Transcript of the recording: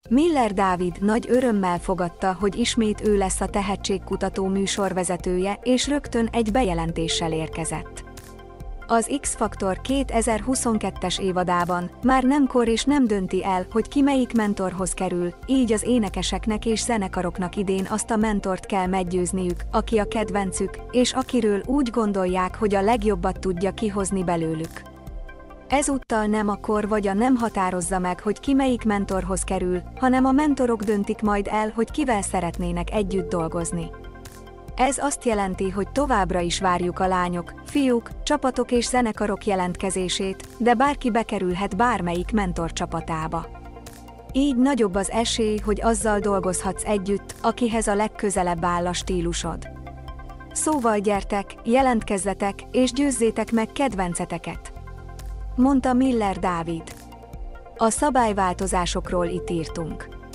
Miller Dávid nagy örömmel fogadta, hogy ismét ő lesz a tehetségkutató műsorvezetője, és rögtön egy bejelentéssel érkezett. Az X-Faktor 2022-es évadában már nem kor és nem dönti el, hogy ki melyik mentorhoz kerül, így az énekeseknek és zenekaroknak idén azt a mentort kell meggyőzniük, aki a kedvencük, és akiről úgy gondolják, hogy a legjobbat tudja kihozni belőlük. Ezúttal nem a kor vagy a nem határozza meg, hogy ki melyik mentorhoz kerül, hanem a mentorok döntik majd el, hogy kivel szeretnének együtt dolgozni. Ez azt jelenti, hogy továbbra is várjuk a lányok, fiúk, csapatok és zenekarok jelentkezését, de bárki bekerülhet bármelyik mentor csapatába. Így nagyobb az esély, hogy azzal dolgozhatsz együtt, akihez a legközelebb áll a stílusod. Szóval gyertek, jelentkezzetek, és győzzétek meg kedvenceteket! Mondta Miller Dávid. A szabályváltozásokról itt írtunk.